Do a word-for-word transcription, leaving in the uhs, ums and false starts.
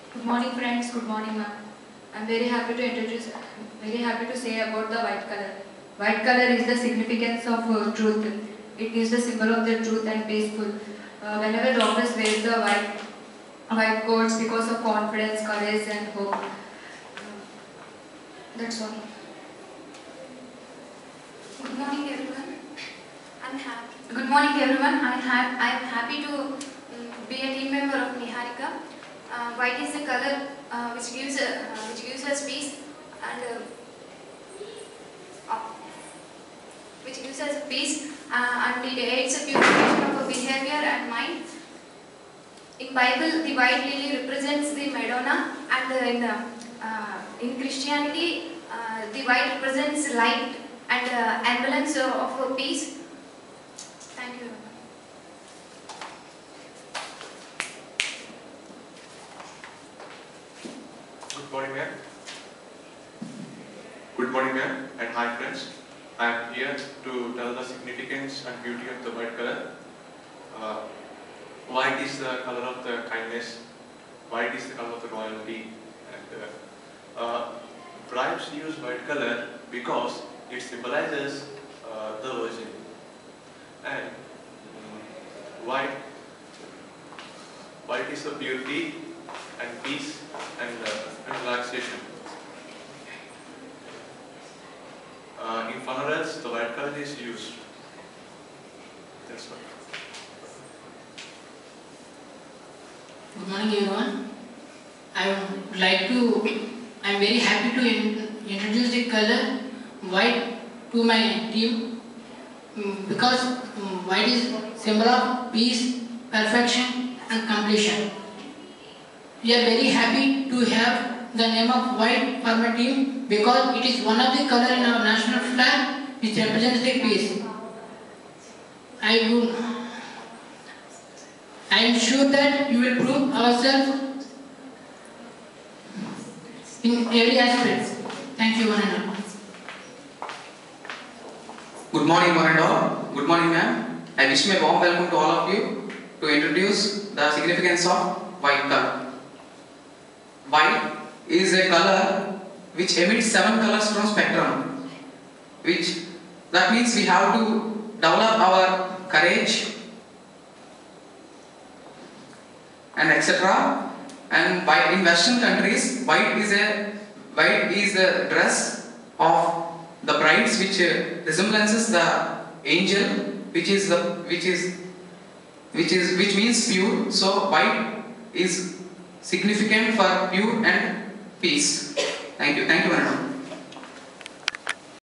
Good morning friends, good morning ma'am. I am very happy to introduce, very happy to say about the white color. White color is the significance of uh, truth. It is the symbol of the truth and peaceful. Uh, whenever doctors wear the white, white coats because of confidence, courage and hope. Uh, that's all. Good morning everyone. I'm happy. Good morning everyone. I'm, ha I'm happy to um, be a team member of Niharika. Uh, white is the color uh, which gives uh, which gives us peace and uh, uh, which gives us peace uh, and it aids a purification of our behavior and mind. In Bible, the white lily represents the Madonna, and uh, in the, uh, in Christianity, uh, the white represents light and uh, ambulance of, of peace. Thank you. Good morning, ma'am. Good morning, ma'am, and hi, friends. I am here to tell the significance and beauty of the white color. Uh, white is the color of the kindness. White is the color of the royalty. And uh, uh, brides use white color because it symbolizes uh, the Virgin. And um, white, white is the purity and peace and, uh, and relaxation. Uh, in funerals, the white color is used. That's all. Good morning everyone. I would like to, I am very happy to in, introduce the color white to my team um, because um, white is symbol of peace, perfection and completion. We are very happy to have the name of white for my team because it is one of the color in our national flag which represents the peace. I would I am sure that you will prove ourselves in every aspect. Thank you one and all. Good morning one and all. Good morning ma'am. I wish my warm welcome to all of you to introduce the significance of white color. White is a color which emits seven colors from spectrum, which that means we have to develop our courage and et cetera. And by in Western countries, white is a white is a dress of the brides, which uh, resemblances the angel, which is the which is which is which means pure. So white is significant for pure and peace. Thank you. Thank you, madam.